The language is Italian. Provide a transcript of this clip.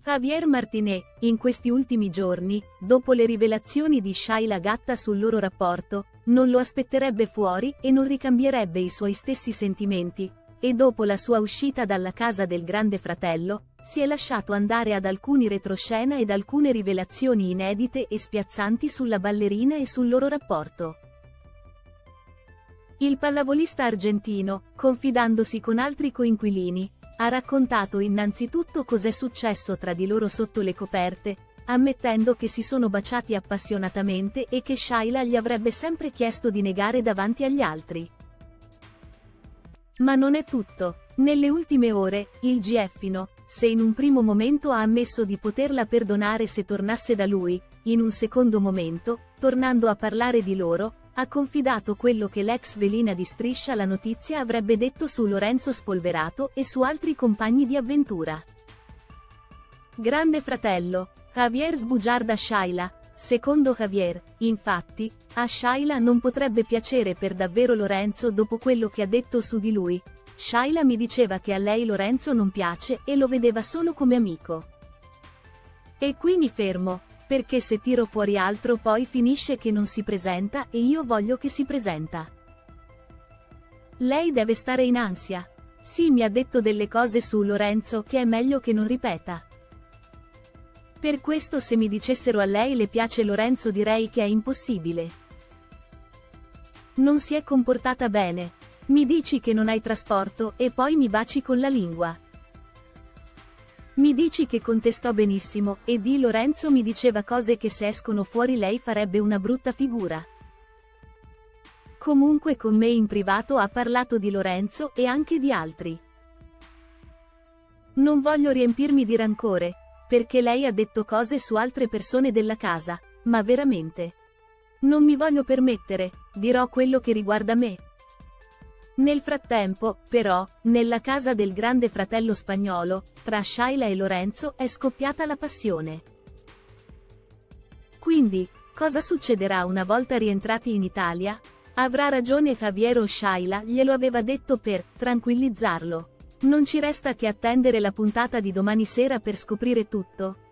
Javier Martinez, in questi ultimi giorni, dopo le rivelazioni di Shayla Gatta sul loro rapporto, non lo aspetterebbe fuori e non ricambierebbe i suoi stessi sentimenti, e dopo la sua uscita dalla casa del Grande Fratello, si è lasciato andare ad alcuni retroscena ed alcune rivelazioni inedite e spiazzanti sulla ballerina e sul loro rapporto. Il pallavolista argentino, confidandosi con altri coinquilini, ha raccontato innanzitutto cos'è successo tra di loro sotto le coperte, ammettendo che si sono baciati appassionatamente e che Shayla gli avrebbe sempre chiesto di negare davanti agli altri. Ma non è tutto. Nelle ultime ore, il GFino, se in un primo momento ha ammesso di poterla perdonare se tornasse da lui, in un secondo momento, tornando a parlare di loro, ha confidato quello che l'ex velina di Striscia la Notizia avrebbe detto su Lorenzo Spolverato e su altri compagni di avventura. Grande fratello, Javier sbugiarda Shayla. Secondo Javier, infatti, a Shayla non potrebbe piacere per davvero Lorenzo dopo quello che ha detto su di lui. Shayla mi diceva che a lei Lorenzo non piace e lo vedeva solo come amico. E qui mi fermo, perché se tiro fuori altro poi finisce che non si presenta e io voglio che si presenta. Lei deve stare in ansia. Sì, mi ha detto delle cose su Lorenzo che è meglio che non ripeta. Per questo se mi dicessero a lei le piace Lorenzo direi che è impossibile. Non si è comportata bene. Mi dici che non hai trasporto e poi mi baci con la lingua. Mi dici che con te sto benissimo e di Lorenzo mi diceva cose che se escono fuori lei farebbe una brutta figura. Comunque con me in privato ha parlato di Lorenzo e anche di altri. Non voglio riempirmi di rancore, perché lei ha detto cose su altre persone della casa, ma veramente. Non mi voglio permettere, dirò quello che riguarda me. Nel frattempo, però, nella casa del Grande Fratello spagnolo, tra Shayla e Lorenzo è scoppiata la passione. Quindi, cosa succederà una volta rientrati in Italia? Avrà ragione Javier o Shayla glielo aveva detto per tranquillizzarlo. Non ci resta che attendere la puntata di domani sera per scoprire tutto.